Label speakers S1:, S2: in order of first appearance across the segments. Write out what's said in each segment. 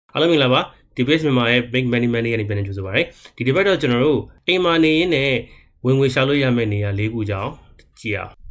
S1: အားလုံးမင်္ဂလာပါ DBS မြန်မာရဲ့ Big Money Money ကနေပြန်နေကြဆိုပါရစေဒီတစ်ပတ်တော့ကျွန်တော်တို့အိမ်မှာနေရင်းနဲ့ဝင်ငွေရှာလို့ရမယ့်နေရာ၄ခုကြောင်းကြည့်အောင်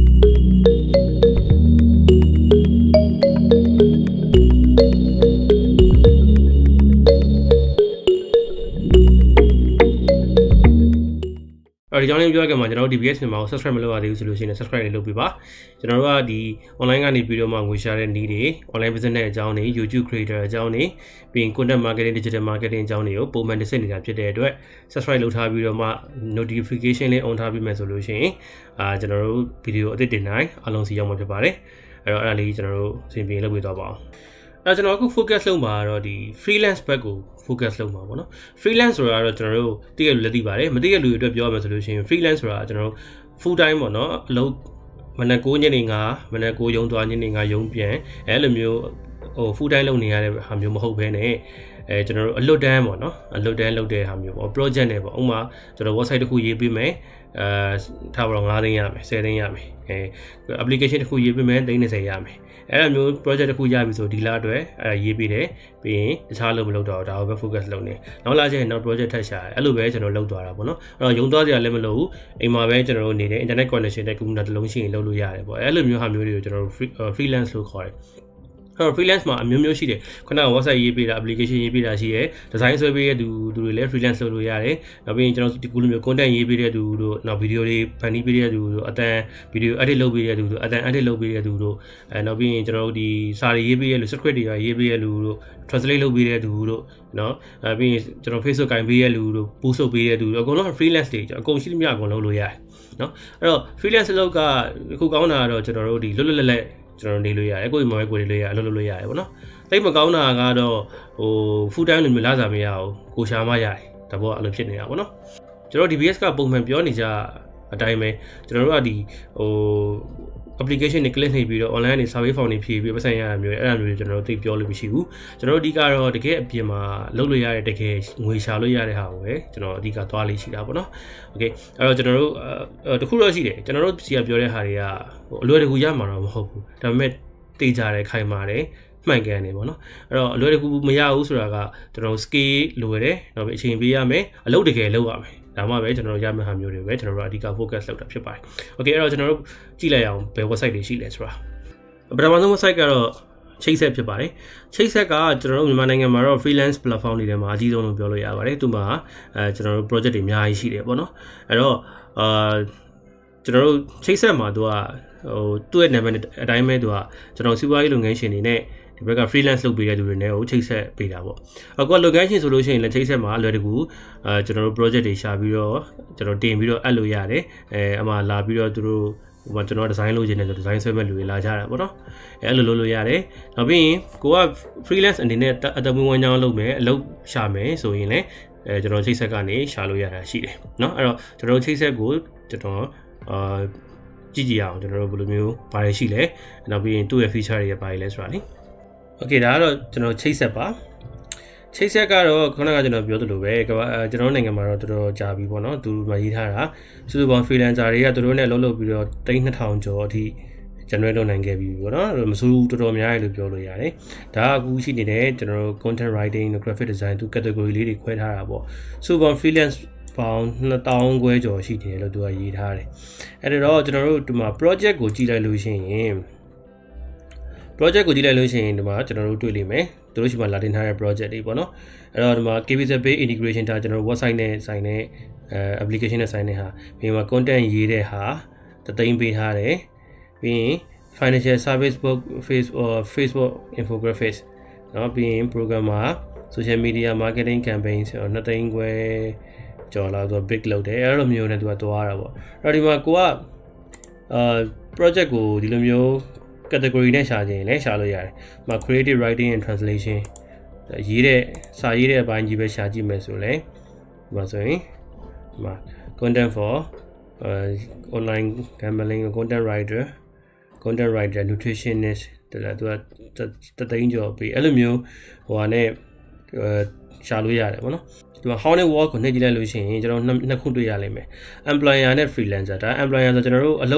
S1: ဒီကြောင်းလေးပြောရမှာကျွန်တော်တို့ DBS မြန်မာကို subscribe မလုပ်ရသေးဘူးဆိုလို့ရှိရင် subscribe လေးလုပ်ပေးပါကျွန်တော်တို့ကဒီ online ကနေပြီးတော့မှငွေရှာတဲ့နည်းတွေ online business အကြောင်းတွေ YouTube creator အကြောင်းတွေပြီးရင် content marketing digital marketing အကြောင်းတွေကိုပုံမှန်တင်ဆက်နေတာဖြစ်တဲ့အတွက် subscribe လုပ်ထားပြီးတော့မှ notification လေး on ထားပြီးမှဆိုလို့ရှိရင်ကျွန်တော်တို့ video အသစ်တင်တိုင်းအားလုံးစီရောက်မှာဖြစ်ပါတယ်အဲ့တော့အဲ့ဒါလေးကျွန်တော်တို့အစီအစဉ်လုပ်ပေးသွားပါအောင်ကျွန်တော်အခု focus လုပ်မှာတော့ဒီ freelance ဘက်ကို focus လုပ်မှာပေါ့နော် freelance ဆိုတာတော့ကျွန်တော်တို့သိရလူလည်းသိပါတယ်မသိရလူတွေအတွက်ပြောရမယ်ဆိုလို့ရှိရင် freelance ဆိုတာကျွန်တော်တို့ full time ပေါ့နော်အလုပ်မနက်9ညနေ9မနက်9ရုံသွားညနေ9ရုံပြန်အဲ့လိုမျိုးfull time လုပ်နေရတဲ့ဟာမျိုးမဟုတ်ဘဲနဲ့ကျွန်တော်တို့အလွတ်တန်းပေါ့နော်အလွတ်တန်းလုပ်တဲ့ဟာမျိုးပေါ့ project နဲ့ပေါ့ဥပမာကျွန်တော် website တစ်ခုရေးပေးမယ်ထားပါတော့9သိန်းရမယ်10သိန်းရမယ်application တစ်ခုရေးပေးမယ်30ရမယ်အဲ့လိုမျိုး project တစ်ခုရပြီဆိုဒီလအတွက်ရေးပေးတယ်ပြီးရင်တခြားလုပ်မလုပ်တော့ဒါကိုပဲ focus လုပ်နေနောက်လာကျရင်နောက် project ထပ်ရှာတယ်အဲ့လိုပဲကျွန်တော်လုပ်သွားတာပေါ့နော်အဲ့တော့ရုံသွားစရာလည်းမလိုဘူးအိမ်မှာပဲကျွန်တော်တို့နေတယ် internet connection နဲ့ computer တစ်လုံးရှိရင်လုပ်လို့ရတယ်ပေါ့အဲ့လိုမျိုးဟာမျိုးတွေကိုကျွန်တော်တို့ freelance လို့ခေါ်တယ်freelance မှာအမျိုးမျိုးရှိတယ်ခုနက website ရေးပေးတာ application ရေးပေးတာရှိတယ် design ဆွဲပေးတဲ့သူတွေလည်း freelance လုပ်လို့ရတယ်နောက်ပြီးရင်ကျွန်တော်ဒီကူလိုမျိုး content ရေးပေးတဲ့သူတို့နောက် video တွေဖန်တီးပေးတဲ့သူတို့အတန် video edit လုပ်ပေးတဲ့သူတို့အတန် edit လုပ်ပေးတဲ့သူတို့နောက်ပြီးရင်ကျွန်တော်တို့ဒီစာတွေရေးပေးတဲ့လူ script တွေရေးပေးတဲ့လူတို့ translate လုပ်ပေးတဲ့သူတို့နော်ပြီးရင်ကျွန်တော် Facebook ကင်ပေးတဲ့လူတို့ post လုပ်ပေးတဲ့သူတို့အကုန်လုံး freelance တွေအကုန်ရှိသမျှအကုန်လုံးလုပ်ရတယ်နော်အဲ့တော့ freelance လုပ်ကအခုကောင်းတာကတော့ကျွန်တော်တို့ဒီလွတ်လွတ်လပ်ကျွန်တော်နေလို့ရတယ်ကိုယ်မှာပဲကိုယ်နေလို့ရအလုပ်လုပ်လို့ရတယ်ပေါ့နော်တိတ်မကောင်းတာကတော့full time လိုမျိုးလာစားမရဘူးကိုရှာမရတယ်ဒါပေါ့အဲ့လိုဖြစ်နေတာပေါ့နော်ကျွန်တော် DBS ကပုံမှန်ပြောနေကြအတိုင်းပဲကျွန်တော်တို့ကဒီapplication တွေ click နေပြီးတော့ online နေ survey form တွေဖြည့်ပြီးပတ်စံရတာမျိုးအဲ့ဒါမျိုးကျွန်တော်တို့သိပြောလို့မရှိဘူးကျွန်တော်တို့အဓိကတော့တကယ်အပြင်မှာလုပ်လို့ရတဲ့တကယ်ငွေရှာလို့ရတဲ့ဟာကိုပဲကျွန်တော်အဓိကသွားလေးရှိတာပေါ့နော်โอเคအဲ့တော့ကျွန်တော်တို့တခုတော့ရှိတယ်ကျွန်တော်တို့စီကပြောတဲ့ဟာတွေကအလွယ်တကူရမှာတော့မဟုတ်ဘူးဒါပေမဲ့သိကြတယ်ခိုင်မာတယ်မှန်ကန်နေပေါ့နော်အဲ့တော့အလွယ်တကူမရဘူးဆိုတာကကျွန်တော် scale လိုရတယ်နောက်ပြီးအချိန်ပေးရမယ်အလုပ်တကယ်လုပ်ရမယ်ဒါမှပဲကျွန်တော်တို့ရမယ့်ဟာမျိုးတွေပဲကျွန်တော်တို့အဓိက focus လုပ်တာဖြစ်ပါတယ်โอเคအဲ့တော့ကျွန်တော်တို့ကြည့်လိုက်အောင်ဘယ် website တွေရှိလဲဆိုတာပထမဆုံး website ကတော့ချိတ်ဆက်ဖြစ်ပါတယ်ချိတ်ဆက်ကကျွန်တော်တို့မြန်မာနိုင်ငံမှာတော့ freelance platform တွေထဲမှာအကြီးဆုံးလို့ပြောလို့ရပါတယ်သူမှာကျွန်တော်တို့ project တွေအများကြီးရှိတယ်ပေါ့နော်အဲ့တော့ကျွန်တော်တို့ချိတ်ဆက်မှာသူကသူ့ရဲ့နာမည်အတိုင်းပဲသူကကျွန်တော်စီးပွားရေးလုပ်ငန်းရှင်တွေနဲ့ဒီဘက်က freelance လုပ်ပေးတဲ့သူတွေနဲ့ကိုချိတ်ဆက်ပေးတာပေါ့အခုကလုပ်ငန်းရှင်ဆိုလို့ရှိရင်လည်းချိတ်ဆက်မှာအလွယ်တကူကျွန်တော်တို့ project တွေရှာပြီးတော့ကျွန်တော်တင်ပြီးတော့အပ်လို့ရတယ်အမှလာပြီးတော့သူတို့ဟိုကျွန်တော် design လုပ်ခြင်းနဲ့ဆို design ဆွဲမဲ့လူတွေလာကြတာပေါ့နော်အဲ့လိုလုပ်လို့ရတယ်နောက်ပြီးရင်ကိုက freelance အနေနဲ့အတမွေးဝမ်းကြောင်းလုပ်မယ်အလုပ်ရှာမယ်ဆိုရင်လည်းကျွန်တော်ချိတ်ဆက်ကနေရှာလို့ရတာရှိတယ်เนาะအဲ့တော့ကျွန်တော်ချိတ်ဆက်ကိုကျွန်တော်ကြည့်ကြည့်အောင်ကျွန်တော်တို့ဘယ်လိုမျိုးဘာတွေရှိလဲနောက်ပြီးရင်သူ့ရဲ့ feature တွေဘာတွေလဲဆိုတာလေ Okay ဒါကတော့ကျွန်တော်ချိတ်ဆက်ပါချိတ်ဆက်ကတော့ခုနကကျွန်တော်ပြောသလိုပဲကျွန်တော်နိုင်ငံမှာတော့တော်တော်ကြာပြီပေါ့နော်သူမှရေးထားတာစုစုပေါင်း freelancer တွေကသူတို့နဲ့လုပ်ပြီးတော့3000ကျော်အထိ generate လုပ်နိုင်ခဲ့ပြီပေါ့နော်မစိုးဘူးတော်တော်များတယ်လို့ပြောလို့ရတယ်ဒါကအခုရှိနေတဲ့ကျွန်တော်တို့ content writing graphic design သူ category လေးတွေခွဲထားတာပေါ့စုစုပေါင်း freelance ပေါင်း2000ခွဲကျော်ရှိတယ်လို့သူကရေးထားတယ်အဲ့တော့ကျွန်တော်တို့ဒီမှာ project ကိုကြည့်လိုက်လို့ရှိရင် project ကိုကြည့်လိုက်လို့ရှိရင်ဒီမှာကျွန်တော်တို့တွေ့လိမ့်မယ်သူတို့ရှိမှလာတင်ထားတဲ့ project တွေပေါ့နော်အဲ့တော့ဒီမှာ KBZ Pay integration ထားကျွန်တော်တို့ website နဲ့ဆိုင်တဲ့application နဲ့ဆိုင်တဲ့ဟာပြီးမှာ content ရေးတဲ့ဟာတသိန်းပေးထားတယ်ပြီးရင် financial service book Facebook infographics เนาะပြီးရင် programmer social media marketing campaign ဆိုတော့2သိန်းခွဲကျော်လာဆို big လုပ်တယ်အဲ့လိုမျိုးနဲ့သူကသွားတာပေါ့အဲ့တော့ဒီမှာကိုကproject ကိုဒီလိုမျိုးcategory နဲ့ရှာခြင်းလည်းရှာလို့ရတယ်။မှာ creative writing and translation ရေးတဲ့စာရေးတဲ့အပိုင်းကြီးပဲရှာကြည့်မယ်ဆိုလည်းဒီမှာဆိုရင်ဒီမှာ content for online gambling content writer nutritionist တဲ့သူကတသိန်းကျော်ပြီးအဲ့လိုမျိုးဟိုဟာနဲ့ရှာလို့ရတယ်ပေါ့နော်။ဒီမှာ how net work ကိုနှိပ်ကြည့်လိုက်လို့ရှိရင်ကျွန်တော်နှစ်ခုတွေ့ရလိမ့်မယ် employer နဲ့ freelancer ဒါ employer ဆိုကျွန်တော်တို့အလုပ်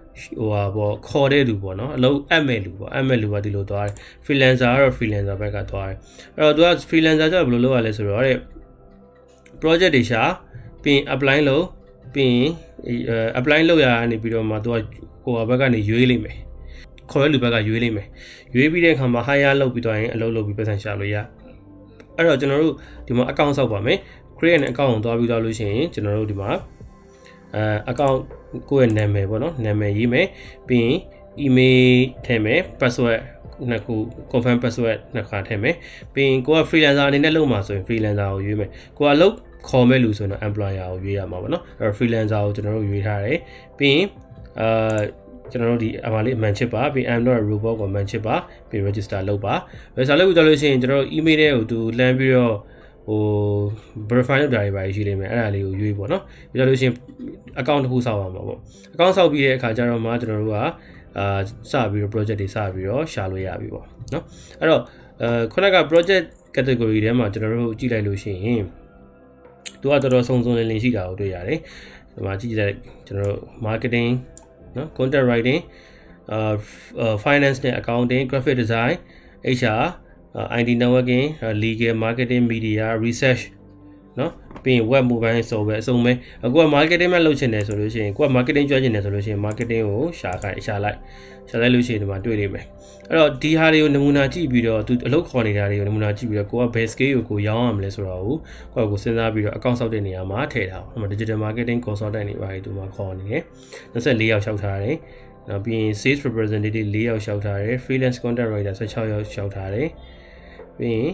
S1: ပေါ့ခေါ်တဲ့လူပေါ့နော်အလုပ်အပ်မဲ့လူပေါ့အပ်မဲ့လူကဒီလိုသွားတယ် freelancer ကတော့ freelancer ဘက်ကသွားတယ်အဲ့တော့သူက freelancer ကျတော့ဘယ်လိုလုပ်ရလဲဆိုတော့တဲ့ project တွေရှာပြီး apply လုပ်ပြီး apply လုပ်ရနေပြီးတော့မှသူကဟိုဘက်ကနေရွေးလိမ့်မယ်ခေါ်တဲ့လူဘက်ကရွေးလိမ့်မယ်ရွေးပြီးတဲ့အခါမှာ hire လုပ်ပြီးတော့ရင်အလုပ်လုပ်ပြီးပတ်စံရှာလို့ရအဲ့တော့ကျွန်တော်တို့ဒီမှာ account ဆောက်ပါမယ် create an account ကိုသွားပြီးတော့လို့ရှိရင်ကျွန်တော်တို့ဒီမှာaccount ကိုယ့်ရဲ့နာမည်ပေါ့နော်နာမည်ရေးမယ်ပြီးရင် email ထည့်မယ် password နှစ်ခု confirm password နှစ်ခါထည့်မယ်ပြီးရင်ကိုက freelancer အနေနဲ့လုပ်မှာဆိုရင် freelancer ကိုရွေးမယ်ကိုကအလုပ်ခေါ်မဲ့လူဆိုရင်တော့ employer ကိုရွေးရမှာပေါ့နော်အဲ့တော့ freelancer ကိုကျွန်တော်တို့ရွေးထားတယ်ပြီးရင်ကျွန်တော်တို့ဒီအမှားလေး membership ပါပြီး I'm not a robot ကို membership ပါပြီး register လုပ်ပါ register လုပ်ပြီးတော့လို့ရှိရင်ကျွန်တော်တို့ email ထဲကိုသူလှမ်းပြီးတော့ဟို verify လုပ်တာတွေပါရှိလိမ့်မယ်အဲ့ဒါလေးကိုရွေးပေါ့နော်ပြီးတော့လို့ရှိရင် account တစ်ခုဆောက်ရမှာပေါ့ account ဆောက်ပြီးတဲ့အခါကျတော့မှကျွန်တော်တို့ကစပြီးတော့ project တွေစပြီးတော့ရှာလို့ရပြီပေါ့နော်အဲ့တော့ခုနက project category ထဲမှာကျွန်တော်တို့ကြည့်လိုက်လို့ရှိရင်သူကတော်တော်စုံစုံလင်လင်ရှိတာကိုတွေ့ရတယ်ဒီမှာကြည့်လိုက်ကျွန်တော်တို့ marketing နော် content writing finance နဲ့ accounting graphic design HR IT networking legal marketing media research နော်ပြီးရင် web mobile software အစုံပဲအခုက marketing မှာလုပ်ချင်တယ်ဆိုလို့ရှိရင်ကိုက marketing ကျွမ်းကျင်တယ်ဆိုလို့ရှိရင် marketing ကိုရှာလိုက်လို့ရှိရင်ဒီမှာတွေ့လိမ့်မယ်အဲ့တော့ဒီဟာတွေကိုနမူနာကြည့်ပြီးတော့သူအလုပ်ခေါ်နေတာတွေကိုနမူနာကြည့်ပြီးတော့ကိုက base scale ကိုရောင်းရမလဲဆိုတော့ကိုစဉ်းစားပြီးတော့ account ဆောက်တဲ့နေရာမှာထည့်ထားအောင် digital marketing consultant တွေပါဒီမှာခေါ်နေတယ်24ယောက်လျှောက်ထားတယ်နောက်ပြီးရင် sales representative 4ယောက်လျှောက်ထားတယ် freelance content writer 16ယောက်လျှောက်ထားတယ်ပြီးရင်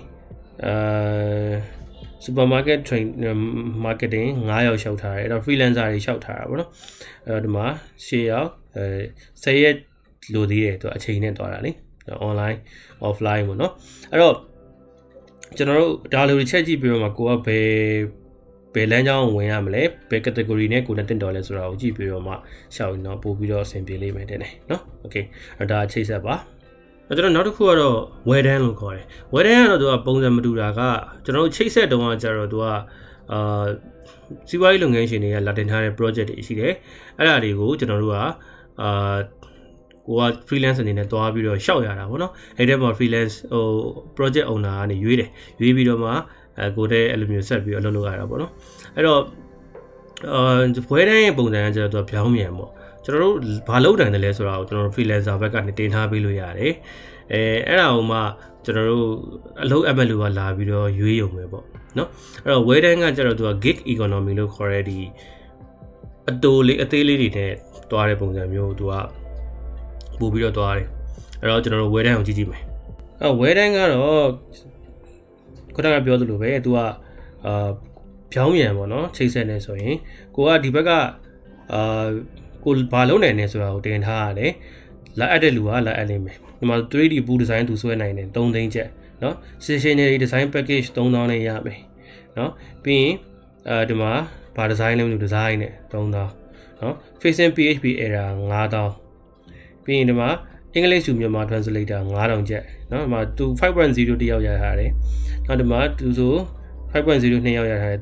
S1: supermarket train marketing 9ယောက်လျှောက်ထားတယ်အဲ့တော့ freelancer တွေလျှောက်ထားတာပေါ့နော်အဲ့တော့ဒီမှာ10ယောက်10ရက်လိုသေးတယ်သူအချိန်နဲ့တွားတာလေ online offline ပေါ့နော်အဲ့တော့ကျွန်တော်တို့ဒါလိုတွေချက်ကြည့်ပြီးတော့မှကိုကဘယ်လမ်းကြောင်းဝင်ရမလဲဘယ် category နဲ့ကိုယ်နဲ့တင်တော်လဲဆိုတာကိုကြည့်ပြီးတော့မှရှောက်ရင်တော့ပို့ပြီးတော့အဆင်ပြေလိမ့်မယ်တဲ့နော် okay အဲ့ဒါချိတ်ဆက်ပါကျွန်တော်နောက်တစ်ခုကတော့ wear dan လို့ခေါ်တယ် wear dan ကတော့သူကပုံစံမတူတာကကျွန်တော်တို့ချိတ်ဆက်တုန်းကကျတော့သူကစီးပွားရေးလုပ်ငန်းရှင်တွေကလာတင်ထားတဲ့ project တွေရှိတယ်အဲ့ဒါတွေကိုကျွန်တော်တို့ကကိုက freelance အနေနဲ့တွားပြီးတော့ရှောက်ရတာပေါ့နော်အဲ့တဲ့မှာ freelance project owner ကနေရွေးပြီးတော့မှကိုတဲ့အဲ့လိုမျိုးဆက်ပြီးတော့လုပ်ရတာပေါ့နော်အဲ့တော့ဘွဲတန်းရဲ့ပုံစံကကျတော့သူကပြောင်းမြန်ပေါ့ကျွန်တော်တို့ဘာလုပ်နိုင်တယ်လဲဆိုတာကိုကျွန်တော်တို့ freelancer ဘက်ကနေတင်ထားပေးလို့ရတယ်အဲ့ဒါကိုမှကျွန်တော်တို့အလုပ်အပ်မဲ့လူကလာပြီးတော့ရွေးရုံပဲပေါ့နော်အဲ့တော့ wear dan ကကျတော့သူက gig economy လို့ခေါ်တဲ့ဒီအတိုးလေးအသေးလေးတွေနဲ့တွားတဲ့ပုံစံမျိုးသူကပို့ပြီးတော့တွားတယ်အဲ့တော့ကျွန်တော်တို့ wear dan ကိုကြည့်မယ်အဲ့ wear dan ကတော့ခုနကပြောသလိုပဲသူကပြောင်းမြန်ပေါ့နော်ချိတ်ဆက်နေဆိုရင်ကိုကဒီဘက်ကကိုဘာလုပ်နိုင်နေဆိုတာကိုတင်ထားရတယ်လက်အပ်တဲ့လူကလက်အပ်လိမ့်မယ်ဒီမှာ 3D ပူ design သူဆွဲနိုင်တယ်3သိန်းချက်เนาะ stationery design package 3000နဲ့ရမယ်เนาะပြီးရင်ဒီမှာဘာ design လဲမလို့ design နဲ့3000เนาะ facing php error 5000ပြီးရင်ဒီမှာ English to Myanmar translator 9000ချက်เนาะဒီမှာသူ 5.0 တယောက်ရထားတယ်နောက်ဒီမှာသူဆို 5.0 2ယောက်ရထားတယ်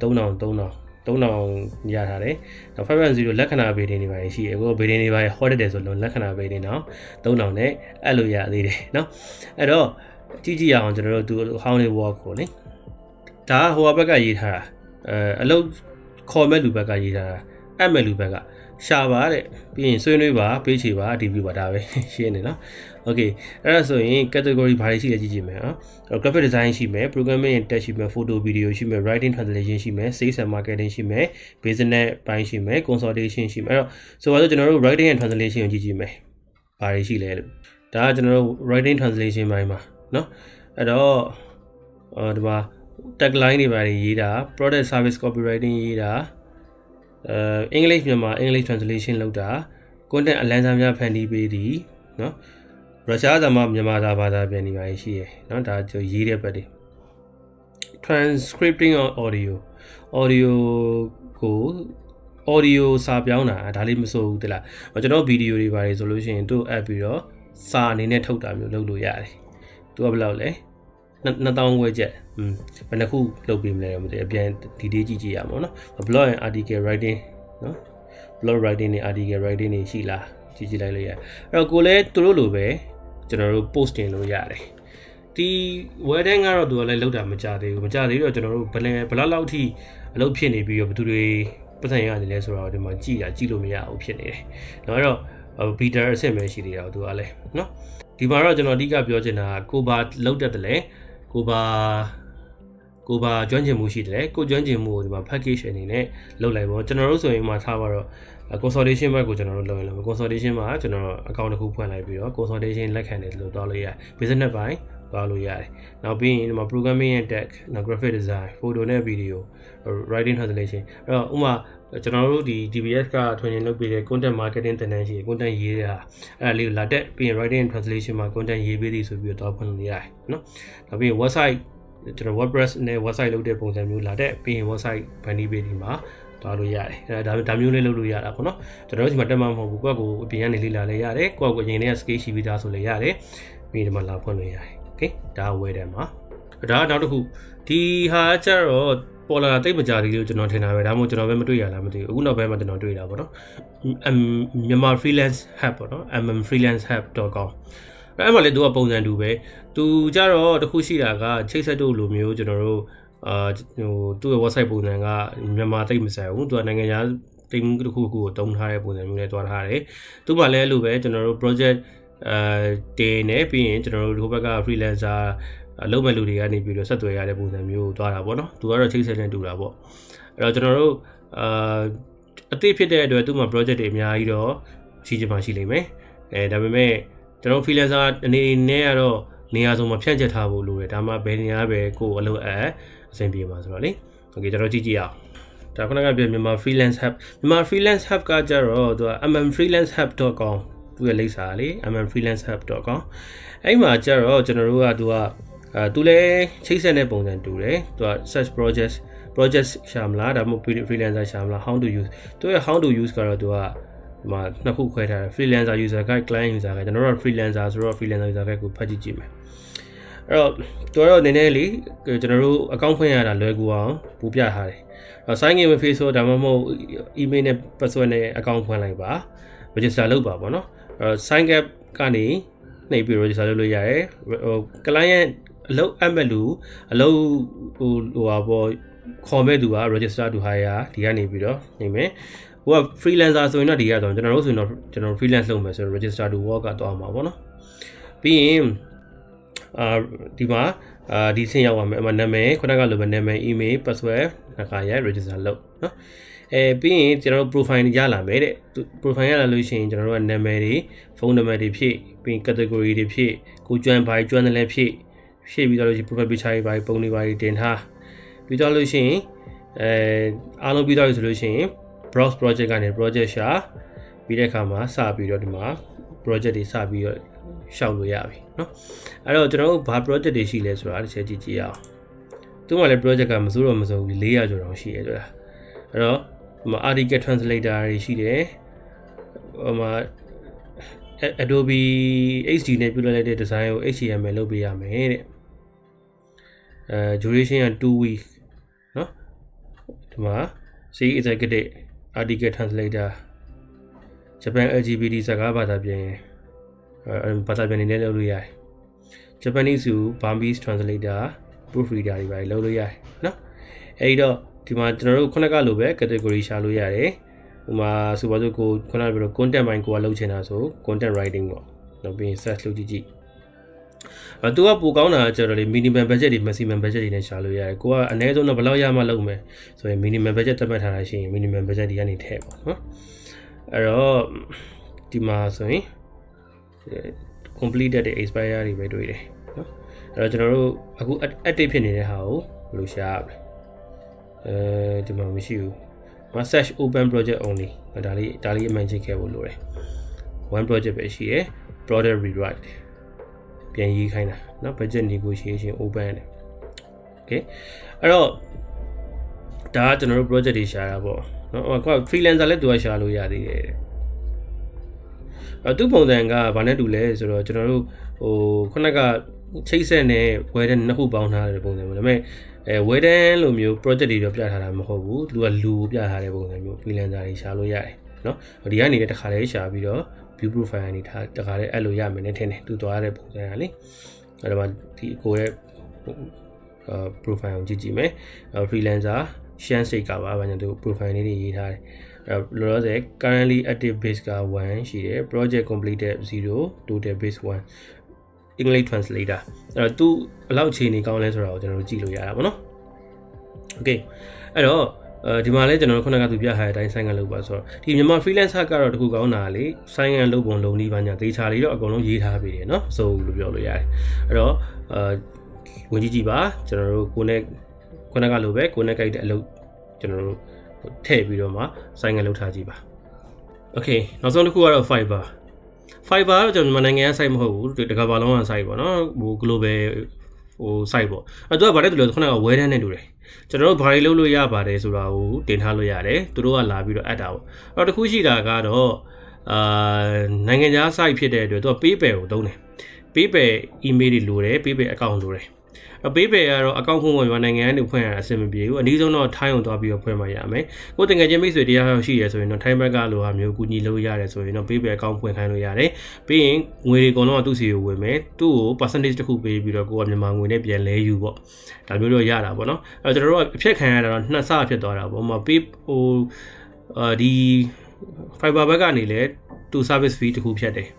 S1: 3000ရထားတယ်နောက် 5.0 လက္ခဏာဘေးတင်တွေပါရှိတယ်ကိုဘေးတင်တွေပါဟောတတ်တယ်ဆိုလို့လက္ခဏာဘေးတင်တော့3000နဲ့အဲ့လိုရသေးတယ်เนาะအဲ့တော့ကြည့်ရအောင်ကျွန်တော်တို့သူ how they work ကိုလေဒါဟိုဘက်ကရေးထားတာအလုပ်ခေါ်မဲ့လူဘက်ကရေးထားတာအပ်မဲ့လူဘက်ကရှာပါတဲ့ပြီးရင်ဆွေးနွေးပါပေးချေပါဒီပြီးပါဒါပဲရှင်းနေနော် okay အဲ့ဒါဆိုရင် category ဘာတွေရှိလဲကြည့်ကြည့်မယ်နော် graphic design ရှိမယ် programming and tech ရှိမယ် photo video ရှိမယ် writing translation ရှိမယ် sales and marketing ရှိမယ် business ပိုင်းရှိမယ် consultation ရှိမယ်အဲ့တော့ဆိုတော့ကျွန်တော်တို့ writing and translation ကိုကြည့်ကြည့်မယ်ဘာတွေရှိလဲလို့ဒါကကျွန်တော်တို့ writing translation ပိုင်းမှာနော်အဲ့တော့ဒီမှာ tagline တွေဘာတွေရေးတာ product service copywriting ရေးတာEnglish မြန်မာ English translation လုပ်တာ content အလန်းစားများဖန်တီးပေးသည်เนาะရုရှားစာမှမြန်မာစာဘာသာပြန်နေပါရှိရယ်เนาะဒါကြိုရေးတဲ့ဘက်တွေ transcripting on audio ကို audio စာပြောင်းတာဒါလေးမစိုးဘူးတလားကျွန်တော်ဗီဒီယိုတွေပါတယ်ဆိုလို့ရှိရင်သူ့အပ်ပြီးတော့စာအနေနဲ့ထုတ်တာမျိုးလုပ်လို့ရတယ်သူကဘယ်လောက်လဲ2000ခွဲချက်ဘယ်နှခုလုပ်ပေးမလဲမသိအပြန်ဒီတေးကြည့်ရမှာเนาะ blog and article writing เนาะ blog writing နဲ့ article writing တွေရှိလားကြည့်လိုက်လို့ရတယ်အဲ့တော့ကိုလည်းသူတို့လိုပဲကျွန်တော်တို့ post တင်လို့ရတယ်ဒီ wedding ကတော့သူကလည်းလောက်တာမကြသေးဘူးမကြသေးတော့ကျွန်တော်တို့ဘယ်လောက်ထိအလုပ်ဖြစ်နေပြီးတော့ဘယ်သူတွေပတ်စံရနေလဲဆိုတော့ဒီမှာကြည့်လို့မရဘူးဖြစ်နေတယ်။နောက်တော့ beta အဆင့်ပဲရှိသေးတာသူကလည်းနော်ဒီမှာတော့ကျွန်တော်အဓိကပြောချင်တာကိုဘာလောက်တတ်တယ်လဲကိုဘာကျွမ်းကျင်မှုရှိတယ်ကိုကျွမ်းကျင်မှုကိုဒီမှာ package အနေနဲ့လုပ်လိုက်ပေါ့ကျွန်တော်တို့ဆိုရင်မှာထားပါတော့ consolidation ဘက်ကိုကျွန်တော်တို့လုပ်ရင်လည်း consolidation မှာကျွန်တော် account တစ်ခုဖွင့်လိုက်ပြီးတော့ consolidation လက်ခံတယ်လို့တွားလို့ရတယ် business ပိုင်းတွားလို့ရတယ်နောက်ပြီးရင်ဒီမှာ programming and tech နောက် graphic design photo နဲ့ video writing translation အဲ့တော့ဥမာကျွန်တော်တို့ဒီ DBS က training လုပ်ပေးတဲ့ content marketing သင်တန်းရှိ content ရေးတာအဲ့ဒါလေးကိုလာတက်ပြီးရင် writing and translation မှာ content ရေးပေးသည်ဆိုပြီးတော့ဖွင့်လို့ရတယ်နော်နောက်ပြီးရင် website ကျွန်တော် WordPress နဲ့ website လုပ်တဲ့ပုံစံမျိုးလာတဲ့ပြီးရင် website ဗန်ဒီပေးဒီမှာတွားလို့ရတယ်အဲဒါမျိုးလေးလုပ်လို့ရတာပေါ့နော်ကျွန်တော်တို့ဒီမှာတက်မှမဟုတ်ဘူးကိုယ့်ကိုအပြင်ကနေလေ့လာလဲရတယ်ကိုယ့်ကိုအရင်တည်းက skill ရှိပြီးသားဆိုလဲရတယ်ပြီးဒီမှာလာဖွင့်လို့ရတယ်โอเคဒါဝယ်တယ်မှာဒါနောက်တစ်ခုဒီဟာကျတော့ပေါ်လာတိတ်မကြသေးလို့ကျွန်တော်ထင်တာပဲဒါမှမဟုတ်ကျွန်တော်ပဲမတွေ့ရလားမသိဘူးအခုနောက်ပိုင်းမှာကျွန်တော်တွေ့တာပေါ့နော်မြန်မာ freelance hub ပေါ့နော် freelancehub.com အဲ့မှာလေသူကပုံစံတူပဲသူကြတော့တခုရှိတာကချိတ်ဆက်တို့လိုမျိုးကျွန်တော်တို့သူ့ရဲ့ website ပုံစံကမြန်မာတိတ်မဆိုင်ဘူးသူကနိုင်ငံခြားတိမ်မှုတစ်ခုကိုတုံးထားတဲ့ပုံစံမျိုးနဲ့တွားထားတယ်သူ့မှာလည်းအဲ့လိုပဲကျွန်တော်တို့ project တင်နေပြီးရင်ကျွန်တော်တို့ဒီဘက်က freelancer အလုပ်မဲ့လူတွေကနေပြီးတော့ဆက်သွယ်ရတဲ့ပုံစံမျိုးတွားတာပေါ့နော်သူကတော့ချိတ်ဆက်နဲ့တူတာပေါ့အဲ့တော့ကျွန်တော်တို့အသိဖြစ်တဲ့အတွက်သူ့မှာ project တွေအများကြီးတော့ရှိချင်မှရှိလိမ့်မယ်ဒါပေမဲ့ကျွန်တော် freelancer အနေနဲ့ကတော့နေရာစုံမှာဖြန့်ကျက်ထားဖို့လိုတယ်ဒါမှဘယ်နေရာပဲကိုအလုပ်အဆင်ပြေမှာဆိုတော့လေโอเคကျွန်တော်ကြည့်အောင်ဒါခုနကပြောမြန်မာ freelance hub ကကြတော့သူက freelancehub.com သူရဲ့လိပ်စာလေ freelancehub.com အဲ့မှာကြတော့ကျွန်တော်တို့ကသူလည်းချိတ်ဆက်တဲ့ပုံစံတူတယ်သူက search project ရှာမလားဒါမှမဟုတ် freelancer ရှာမလား how to use သူရဲ့ how to use ကတော့သူကဒီမှာနှစ်ခုခွဲထားတယ် freelancer user guide client user guide ကျွန်တော်တို့ freelancer ဆိုတော့ freelancer user guide ကိုဖတ်ကြည့်မယ်အဲ့တော့သူကတော့နည်းနည်းလေးကျွန်တော်တို့ account ဖွင့်ရတာလွယ်ကူအောင်ပူပြထားတယ်အဲ့ sign in with Facebook ဒါမှမဟုတ် email နဲ့ password နဲ့ account ဖွင့်လိုက်ပါ register လုပ်ပါပေါ့နော်အဲ့ sign up ကနေနှိပ်ပြီး register လုပ်လို့ရတယ်client အလုပ်အပ်မဲ့လူအလုပ်ဟာပေါ့ခေါ်မဲ့သူက register to hire ဒီကနေပြီးတော့နေမယ်ဟိုက freelancer ဆိုရင်တော့ဒီကတော့ကျွန်တော်တို့ဆိုရင်တော့ကျွန်တော် freelance လုပ်မယ်ဆိုတော့ register to work ကတော့မှာပေါ့နော်ပြီးရင်ဒီမှာဒီဆင်းရောက်ပါမယ်အမနာမည်ခုနကလိုပဲနာမည် email password နှစ်ခါရ register လုပ်နော်ပြီးရင်ကျွန်တော်တို့ profile ရလာမယ်တဲ့ profile ရလာလို့ရှိရင်ကျွန်တော်တို့ကနာမည်တွေဖုန်းနံပါတ်တွေဖြည့်ပြီး category တွေဖြည့်ကိုကျွမ်းဘာကျွမ်းတယ်လဲဖြည့်ပြီးတော့လို့ရှိရင် profile picture တွေဘာပုံတွေဘာတွေတင်ထားပြီးတော့လို့ရှိရင်အားလုံးပြီးတော့ဆိုလို့ရှိရင် browse project ကနေ project ရှာပြီးတဲ့အခါမှာစပြီးတော့ဒီမှာ project တွေစပြီးတော့ရှောက်လို့ရပြီเนาะအဲ့တော့ကျွန်တော်တို့ဘာ project တွေရှိလဲဆိုတာတစ်ချက်ကြည့်အောင်သူ့မှာလည်း project ကမစိုးတော့မစိုးဘူး400ကျော်တော့ရှိရဲဆိုတာအဲ့တော့ဒီမှာ article translator တွေရှိတယ်ဟိုမှာ Adobe HD နဲ့ပြုလုပ်လိုက်တဲ့ design ကို HTML လုပ်ပေးရမယ်တဲ့duration က2 week เนาะဒီမှာ C executive article translator Japan LGBT စကားဘာသာပြန်ဘာသာပြန်နေလုပ်လို့ရတယ် Japanese to Burmese translator proofreader တွေပါလုပ်လို့ရတယ်เนาะအဲဒီတော့ဒီမှာကျွန်တော်တို့ခုနကလိုပဲ category ရှာလို့ရတယ်ဟိုမှာဆိုပါစို့ကိုခုနကပြော content ပိုင်းကိုလုပ်ချင်တာဆို content writing ပေါ့နောက်ပြီး search လုပ်ကြည့်သူကပိုကောင်းတာကျတော့လေ minimum budget တွေ maximum budget တွေနဲ့ရှာလို့ရတယ်ကိုကအနည်းဆုံးတော့ဘယ်လောက်ရမှလုပ်မယ်ဆိုရင် minimum budget သတ်မှတ်ထားတာရှိရင် minimum budget တွေကနေထည့်ပေါ့နော်အဲ့တော့ဒီမှာဆိုရင် completed တဲ့ expire တွေပဲတွေ့တယ်နော်အဲ့တော့ကျွန်တော်တို့အခု active ဖြစ်နေတဲ့ဟာကိုဘယ်လိုရှာရမလဲဒီမှာမရှိဘူး search open project only ဒါလေးအမှန်ချိန်ခဲ့ဖို့လိုတယ် one project ပဲရှိရယ် product rewrite ပြန်ရေးခိုင်းတာเนาะ budget negotiation open တယ် okay အဲ့တော့ဒါကကျွန်တော်တို့ project တွေရှာတာပေါ့เนาะဟိုက freelancer လည်းသူကရှာလို့ရသေးတယ်သူ့ပုံစံကဘာနဲ့တူလဲဆိုတော့ကျွန်တော်တို့ဟိုခုနကချိတ်ဆက်နဲ့ဝယ်တဲ့နှစ်ခုပေါင်းထားတဲ့ပုံစံမျိုးဒါပေမဲ့ဝယ်တဲ့လိုမျိုး project တွေတော့ပြထားတာမဟုတ်ဘူးသူကလူပြထားတဲ့ပုံစံမျိုး freelancer တွေရှာလို့ရတယ်เนาะဒီကနေတစ်ခါလေးရှာပြီးတော့ view profile နေတာတခါလေအဲ့လိုရမယ်နဲ့ထင်တယ်သူသွားတဲ့ပုံစံကလေအဲ့တော့ဒီကိုရဲ့profile ကိုကြည့်မယ် freelancer ရှမ်းစိတ်ကပါဘာညာသူ profile လေးတွေရေးထားတယ်အဲ့လောလောဆယ် currently active base က1ရှိတယ် project completed 0 total base 1 English translator အဲ့တော့သူဘယ်လောက်ချိန်နေကောင်းလဲဆိုတာကိုကျွန်တော်တို့ကြည့်လို့ရတာပေါ့နော် okay အဲ့တော့ဒီမှာလဲကျွန်တော်တို့ခုနကသူပြထားတဲ့အတိုင်းဆိုင်ငံလုပ်ပါဆိုတော့ဒီမြန်မာ freelancer ကတော့တခုကောင်းတာလေဆိုင်ငံလုပ်ပုံလုပ်နည်းပါညာဒေတာလေးတော့အကုန်လုံးရေးထားပေးတယ်เนาะဆိုလို့ပြောလို့ရတယ်အဲ့တော့ဝင်ကြည့်ပါကျွန်တော်တို့ကိုနဲ့ခုနကလိုပဲကိုနဲ့ကြိုက်တဲ့အလုပ်ကျွန်တော်တို့ထည့်ပြီးတော့မှဆိုင်ငံလုပ်ထားကြည့်ပါ okay နောက်ဆုံးတစ်ခုကတော့ Fiverr ကတော့ကျွန်တော်မြန်မာနိုင်ငံက site မဟုတ်ဘူးတကဘာလုံးက site ပေါ့နော်ဟို global ဟို site ပေါ့အဲ့တော့ဗါတဲ့တူလို့ခုနက web နဲ့တူတယ်ကျွန်တော်တို့ဘာတွေလုပ်လို့ရပါတယ်ဆိုတာကိုတင်ထားလို့ရတယ်သူတို့ကလာပြီးတော့အပ်တာပေါ့အဲ့တော့တခုရှိတာကတော့နိုင်ငံခြား site ဖြစ်တဲ့အတွက်သူက PayPal ကိုသုံးတယ် PayPal email တွေလိုတယ် PayPal account လိုတယ်PayPal ကတော့ account ဖွင့်ဝင်နိုင်ငံကနေဖွင့်ရတာအဆင်မပြေဘူးအနည်းဆုံးတော့ထိုင်းအောင်သွားပြီးတော့ဖွင့်မှရမယ်ကိုတကယ်ချင်းမိတ်ဆွေတရားရောက်ရှိရဆိုရင်တော့ထိုင်းဘက်ကလိုဟာမျိုးကူညီလို့ရတယ်ဆိုရင်တော့ PayPal account ဖွင့်ခိုင်းလို့ရတယ်ပြီးရင်ငွေတွေအကုန်လုံးကသူ့စီကိုဝင်မယ်သူ့ကို percentage တစ်ခုပေးပြီးတော့ကိုကမြန်မာငွေနဲ့ပြန်လဲယူပေါ့ဒါမျိုးတော့ရတာပေါ့နော်အဲ့တော့ကျွန်တော်တို့ကအဖြတ်ခံရတာတော့နှစ်ဆဖြစ်သွားတာပေါ့ဟိုဒီ Fiverr ဘက်ကနေလဲသူ service fee တစ်ခုဖြတ်တယ်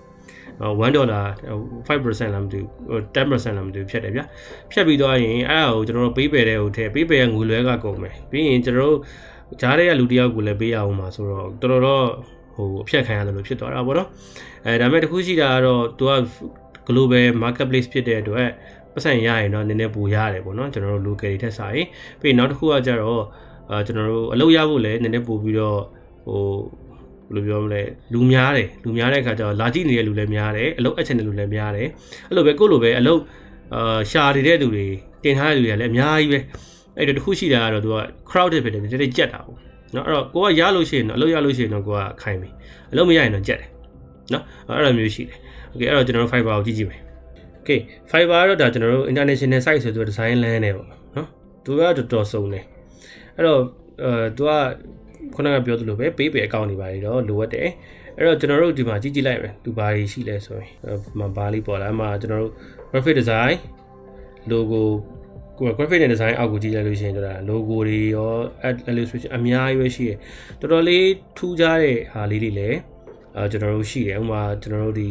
S1: $1 5% လားမသိဘူး10% လားမသိဘူးဖြတ်တယ်ဗျာဖြတ်ပြီးတော့ရင်အဲ့ဒါကိုကျွန်တော်တို့ PayPal တဲ့ဟိုထည့် PayPal ရဲ့ငွေလွှဲကကုန်မယ်ပြီးရင်ကျွန်တော်တို့ဂျားတဲ့လူတယောက်ကိုလည်းပေးရအောင်ပါဆိုတော့တော်တော်ဟိုအဖြတ်ခံရတယ်လို့ဖြစ်သွားတာပေါ့နော်ဒါပေမဲ့တခုရှိတာကတော့သူက global marketplace ဖြစ်တဲ့အတွက်ပတ်စံရရင်တော့နည်းနည်းပိုရတယ်ပေါ့နော်ကျွန်တော်တို့ local တွေထက်စာရင်ပြီးနောက်တစ်ခုကကျတော့ကျွန်တော်တို့အလုပ်ရဖို့လည်းနည်းနည်းပိုပြီးတော့ဟိုဘယ်လိုပြောမလဲလူများတဲ့အခါကျတော့လာကြည့်နေတဲ့လူလည်းများတယ်အလုပ်အပ်ချင်တဲ့လူလည်းများတယ်အဲ့လိုပဲကိုယ့်လိုပဲအလုပ်ရှာနေတဲ့သူတွေတင်ထားတဲ့လူတွေလည်းအများကြီးပဲအဲ့တော့တခုရှိတာကတော့သူက crowded ဖြစ်တယ်တိတ်ကြက်တာပေါ့နော်အဲ့တော့ကိုကရလို့ရှိရင်တော့အလုပ်ရလို့ရှိရင်တော့ကိုကခိုင်းပြီအလုပ်မရရင်တော့ကြက်တယ်နော်အဲ့လိုမျိုးရှိတယ် okay အဲ့တော့ကျွန်တော်တို့ Fiverr ကိုကြည့်မယ် okay Fiverr ကတော့ဒါကျွန်တော်တို့ international site ဆိုတော့ design လမ်းနေပေါ့နော်သူကတော်တော်စုံတယ်အဲ့တော့သူကခုနကပြောသလိုပဲ PayPal account တွေပါလေတော့လိုအပ်တယ်အဲ့တော့ကျွန်တော်တို့ဒီမှာကြည့်လိုက်မယ်သူဘာတွေရှိလဲဆိုရင်ဘာလေးပေါ်လာမှာကျွန်တော်တို့ graphic design logo graphic design အောက်ကိုကြည့်လိုက်လို့ရှိရင်တော့ logo တွေရော illustration အများကြီးပဲရှိတယ်တော်တော်လေးထူးခြားတဲ့ဟာလေးတွေလည်းကျွန်တော်တို့ရှိတယ်ဥပမာကျွန်တော်တို့ဒီ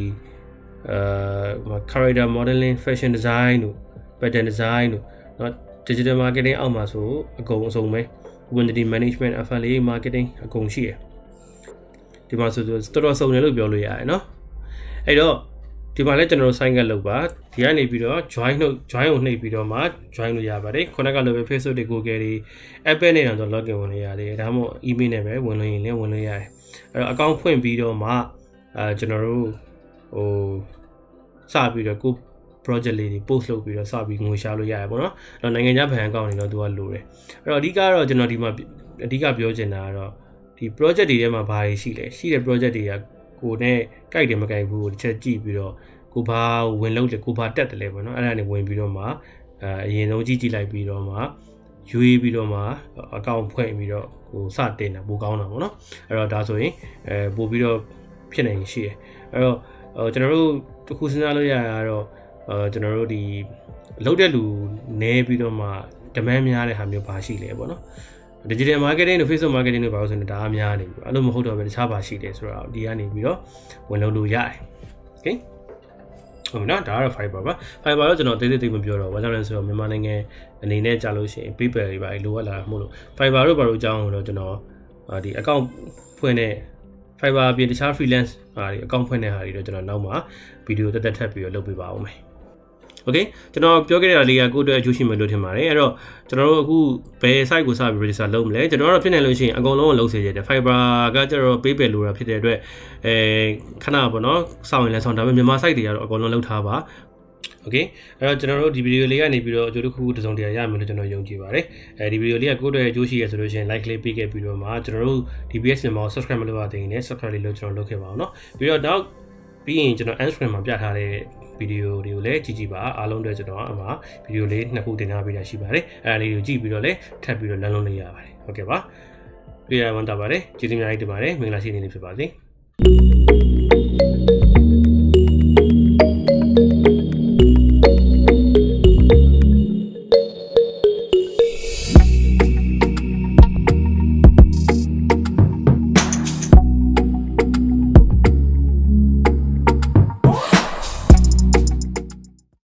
S1: character modeling fashion design တို့ pattern design တို့เนาะ digital marketing အောက်မှာဆိုအကုန်အစုံပဲCommunity management affiliate marketing အကုန်ရှိတယ်ဒီမှာဆိုတော်တော်စုံတယ်လို့ပြောလို့ရတယ်เนาะအဲ့တော့ဒီမှာလည်းကျွန်တော်တို့ sign up လုပ်ပါဒီကနေပြီးတော့ join ကိုနှိပ်ပြီးတော့မှ join လို့ရပါတယ်ခုနကလိုပဲ Facebook တွေ Google တွေ Apple နဲ့တော့ login ဝင်လို့ရတယ်ဒါမှမဟုတ် email နဲ့ပဲဝင်လို့ရင်လည်းဝင်လို့ရတယ်အဲ့တော့ account ဖွင့်ပြီးတော့မှကျွန်တော်တို့ဟိုစပြီးတော့ကို project လေးတွေ post လုပ်ပြီးတော့စပြီးငွေရှာလို့ရတယ်ပေါ့နော်အဲ့တော့နိုင်ငံခြားဘဏ်အကောင့်တွေတော့သူကလိုတယ်အဲ့တော့အဓိကတော့ကျွန်တော်ဒီမှာအဓိကပြောချင်တာကတော့ဒီ project တွေထဲမှာဘာတွေရှိလဲရှိတဲ့ project တွေကကိုနဲ့ကြိုက်တယ်မကြိုက်ဘူးကိုတစ်ချက်ကြည့်ပြီးတော့ကိုဘာဝင်လုပ်တယ်ကိုဘာတက်တယ်လဲပေါ့နော်အဲ့ဒါနဲ့ဝင်ပြီးတော့မှအရင်ဆုံးကြည့်လိုက်ပြီးတော့မှရွေးပြီးတော့မှအကောင့်ဖွင့်ပြီးတော့ကိုစတင်တာပိုကောင်းတာပေါ့နော်အဲ့တော့ဒါဆိုရင်ပို့ပြီးတော့ဖြစ်နိုင်ရှိတယ်အဲ့တော့ကျွန်တော်တို့တခုစဉ်းစားလို့ရတာကတော့ကျွန်တော်တို့ဒီလုပ်တဲ့လူနည်းပြီးတော့မှ demand များတဲ့ဟာမျိုးပါရှိလဲပေါ့နော် digital marketing တို့ Facebook marketing တို့ပါလို့ဆိုရင်ဒါအများနေပြီအဲ့လိုမဟုတ်တော့ပဲတခြားပါရှိတယ်ဆိုတော့ဒီကနေပြီးတော့ဝင်လုပ်လို့ရတယ် okay ဟုတ်နော်ဒါကတော့ Fiverr ပါ Fiverr တော့ကျွန်တော်သေးမပြောတော့ဘာကြောင့်လဲဆိုတော့မြန်မာနိုင်ငံအနေနဲ့ကြာလို့ရှိရင် PayPal တွေပါလိုအပ်လာမှာမို့လို့ Fiverr တို့ဘာလို့အကြောင်းတော့ကျွန်တော်ဒီ account ဖွင့်တဲ့ Fiverr အပြင်တခြား freelance ဟာဒီ account ဖွင့်တဲ့ဟာတွေတော့ကျွန်တော်နောက်မှာဗီဒီယိုတက်ထပ်ပြီးတော့လုပ်ပေးပါဦးမယ်Okay ကျွန်တော်ပြောခဲ့တဲ့လေးကကိုယ့်အတွက်အကျိုးရှိမယ်လို့ထင်ပါတယ်အဲ့တော့ကျွန်တော်တို့အခုဘယ် site ကိုစပြီး register လုပ်မလဲကျွန်တော်တို့ဖြစ်နေလို့ရှိရင်အကုန်လုံးကိုလုပ်စေချင်တယ် Fiverr ကကျတော့ PayPal လိုတာဖြစ်တဲ့အတွက်ခဏပေါ့နော်စောင့်ရင်လည်းစောင့်ဒါပေမဲ့မြန်မာ site တွေကတော့အကုန်လုံးလုပ်ထားပါ Okay အဲ့တော့ကျွန်တော်တို့ဒီဗီဒီယိုလေးကနေပြီးတော့အကျိုးတစ်ခုတစ်စုံတရာရမယ်လို့ကျွန်တော်ယုံကြည်ပါတယ်ဒီဗီဒီယိုလေးကကိုယ့်အတွက်အကျိုးရှိရဆိုလို့ရှိရင် like လေးပေးခဲ့ပြီးတော့မှကျွန်တော်တို့ DBS မြန်မာကို subscribe မလုပ်ရသေးရင်လည်း subscribe လေးလုပ်ကျွန်တော်လုပ်ခဲ့ပါအောင်เนาะပြီးတော့နောက်ပြီးရင်ကျွန်တော် Instagram မှာပြထားတဲ့ဗီဒီယိုတွေကိုလည်းကြည့်ပါအားလုံးတွေကျွန်တော်အမှာဗီဒီယိုလေးနှစ်ခုတင်ထားပေးတာရှိပါတယ်အဲ့ဒါလေးကိုကြည့်ပြီးတော့လည်းထပ်ပြီးတော့လမ်းလုံးလေးရပါတယ်ဟုတ်ကဲ့ပါပြရဝန်တာပါတယ်ကျေးဇူးများကြီးတင်ပါတယ်မင်္ဂလာရှိနေလေးဖြစ်ပါစေ